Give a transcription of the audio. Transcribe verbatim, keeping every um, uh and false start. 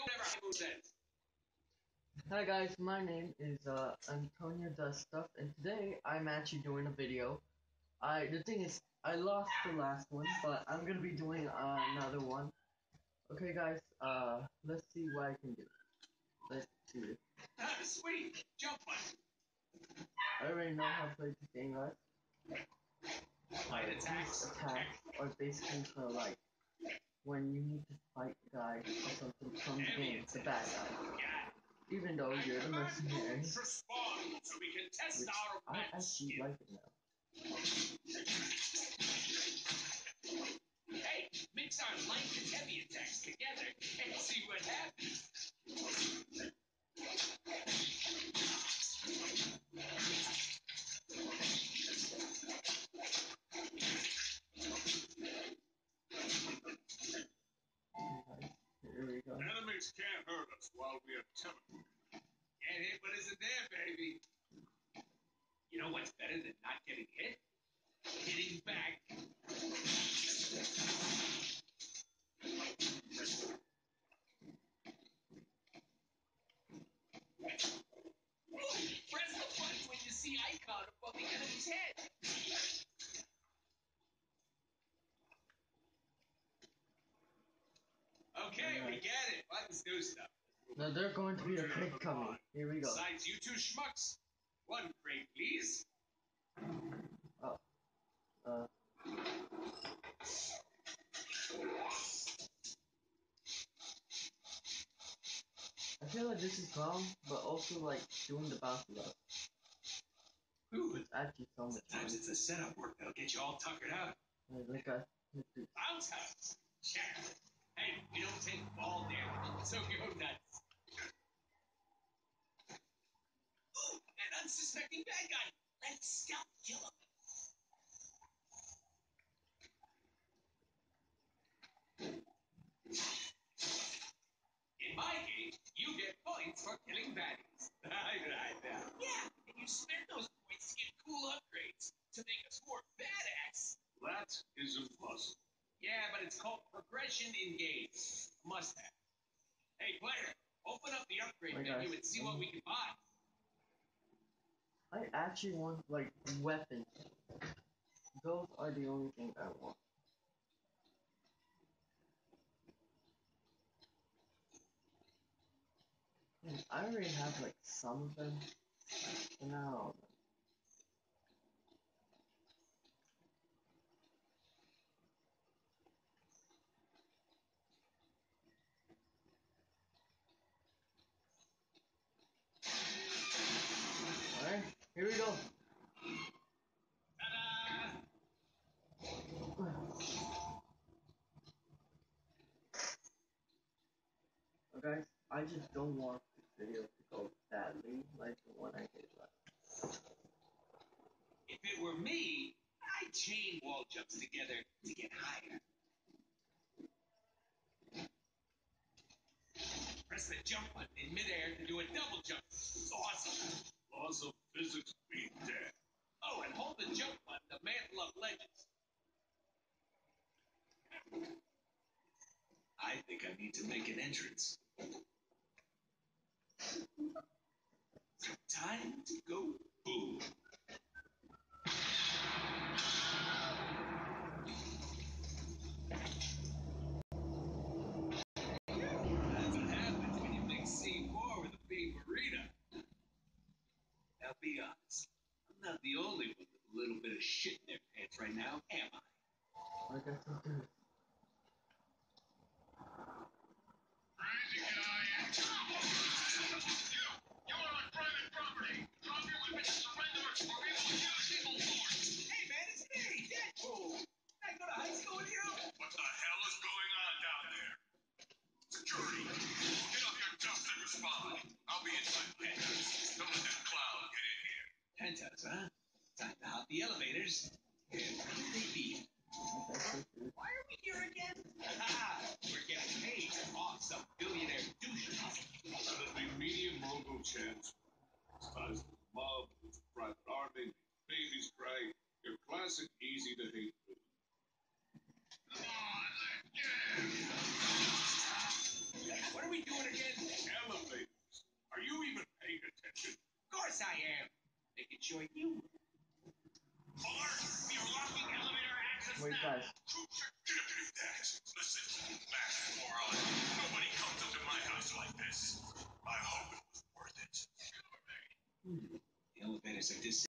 Hi guys, my name is uh, Antonio Does Stuff, and today I'm actually doing a video. I the thing is, I lost the last one, but I'm gonna be doing uh, another one. Okay, guys, uh, let's see what I can do. Let's see. Sweet, jump one. I already know how to play this game, guys. Light attacks. Attacks are basically for like when you need to fight a guy or something from the game, the bad guy. Even though you're the mercenary, Respond so we can test which our I actually like it now. Hey, mix our light and heavy attacks together and see what happens. Here we go. Enemies can't hurt us while we attempt. Can't hit what isn't there, baby. You know what's better than not getting hit? Hitting back. Press the button when you see icon above the enemy's head. Okay, we get it. Buttons do stuff. Now they're going to be a crate coming. Here we go. Besides, you two schmucks. One crate, please. Oh. Uh. I feel like this is wrong, but also like doing the bouncy up. Ooh, it's actually so much fun. Sometimes it's the setup work that'll get you all tuckered out. Like I, Bounce house. Check. Hey, we don't take ball damage, so go nuts. Ooh, an unsuspecting bad guy. Let's stealth kill him. In my game, you get points for killing baddies. I right now. Yeah, and you spend those points to get cool upgrades to make us more badass. That is impossible. Yeah, but it's called progression in games. Must have. Hey, player, open up the upgrade Wait, menu guys. and see what we can buy. I actually want like weapons. Those are the only thing I want. I already have like some of them. But now alright, here we go. Ta-da! Okay, I just don't want this video to go badly like the one I did last. If it were me, I'd chain wall jumps together to get higher. Press the jump button in midair to do a double jump. It's awesome. Laws of physics beat dead. Oh, and hold the jump button to mantle up ledges. I think I need to make an entrance. Time to go boom. That's what happens when you mix C four with a big burrito. Now be honest, I'm not the only one with a little bit of shit in their pants right now, am I? I guess I'll do it. Crazy guy and you! You are on private property! Drop your weapons and surrender, or we will use civil force! Hey man, it's me, DeadPool! I go to high school with you! What the hell is going on down there? Security, get off your duff and respond. I'll be in my penthouse. Don't let that clown get in here. Penthouse, huh? Time to hop the elevators. And maybe. Why are we here again? Ah, we're getting paid off some billionaire douches. That'll be medium mogul chance. Size of the mob, with private army, babies cry. Your classic easy to hate movie. Come on, let's get it! What are we doing again? am. Making sure you. Alert! We are locking elevator access Wait, now. guys. Troops are deputy that. Listen, Max Moron. Nobody comes up to my house like this. I hope it was worth it. The elevators are dis.